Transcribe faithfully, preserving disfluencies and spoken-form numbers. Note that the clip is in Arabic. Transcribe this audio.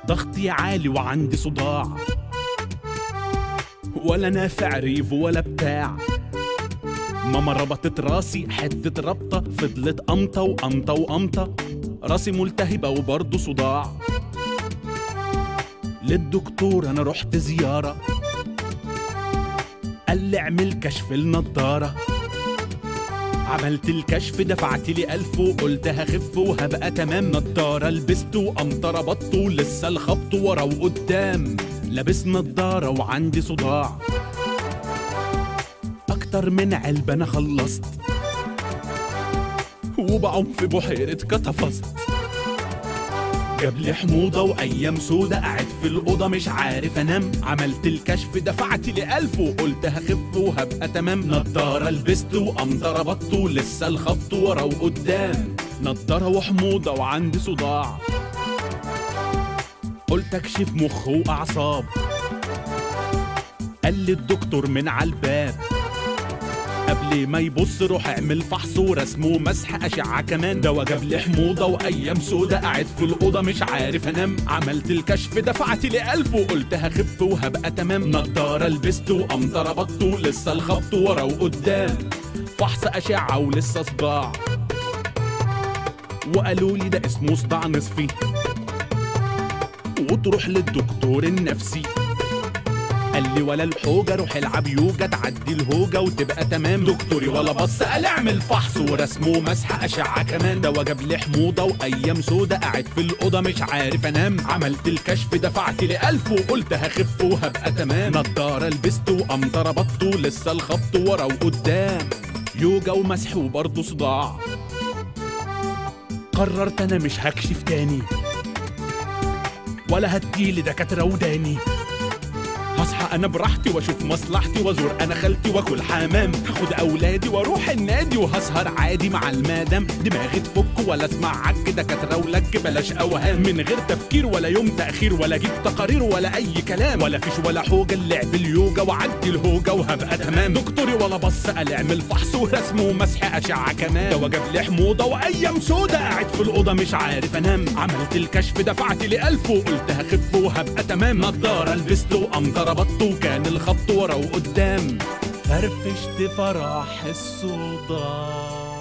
ضغطي عالي وعندي صداع، ولا نافع ريف ولا بتاع. ماما ربطت راسي حتة ربطة، فضلت قمطة وقمطة وقمطة، راسي ملتهبة وبرضه صداع. للدكتور أنا رحت زيارة، قال لي اعمل كشف النضارة. عملت الكشف دفعت لي ألف وقلت هخف وهبقى تمام. نضارة لبست وقمطة ربطت ولسه الخبط ورا وقدام. لابس نضارة وعندي صداع، أكتر من علبة أنا خلصت، وبعوم في بحيرة كتفست. جاب لي حموضة وأيام سودة، قاعد في الأوضة مش عارف أنام. عملت الكشف دفعت لي ألف وقلت هخف وهبقى تمام. نضارة لبست وقمطة ربطت ولسه الخبط ورا وقدام. نضارة وحموضة وعندي صداع، قلت أكشف مخ وأعصاب. قال لي الدكتور من عالباب، قبل ما يبص روح اعمل فحص ورسم ومسح أشعة كمان. دوا جاب لي حموضة وأيام سودة، قاعد في الأوضة مش عارف أنام. عملت الكشف دفعت لي ألف وقلت هخف وهبقى تمام. نضارة لبست وقمطة ربطت ولسه الخبط ورا وقدام. فحص أشعة ولسه صداع، وقالوا لي ده اسمه صداع نصفي، وتروح للدكتور النفسي. قال لي ولا الحوجة روح العب يوجا، تعدي الهوجة وتبقى تمام. دكتوري ولا بص قال اعمل فحص ورسم ومسح أشعة كمان. دوا جاب لي حموضة وأيام سودة، قاعد في الأوضة مش عارف أنام. عملت الكشف دفعت لي ألف وقلت هخف وهبقى تمام. نضارة لبست وقمطة ربطت ولسه الخبط ورا وقدام. يوجا ومسح وبرضه صداع. قررت أنا مش هكشف تاني، ولا هديلي دكاترة وداني. هصحى انا براحتي واشوف مصلحتي، وازور انا خالتي واكل حمام. هاخد اولادي واروح النادي وهسهر عادي مع المدام. دماغي تفك ولا اسمع عك دكاتره ولك، بلاش اوهام. من غير تفكير ولا يوم تاخير، ولا اجيب تقارير ولا اي كلام. ولا فيش ولا حوجه اللعب اليوجا، وعدي الهوجه وهبقى تمام. دكتوري ولا بص قال اعمل فحص ورسم ومسح اشعه كمان. دوا جاب لي حموضه وايام سودا، قاعد في الاوضه مش عارف انام. عملت الكشف دفعت لي ألف وقلت هخف وهبقى تمام. نضاره لبست وقمطة ربطت وكان الخبط ورا وقدام. فرفشت فرح الصداع.